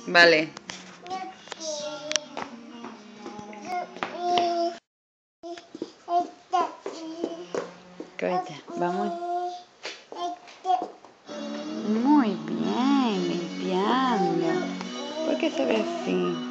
Vale. Cállate, vamos. Muy bien, limpiando. ¿Por qué se ve así?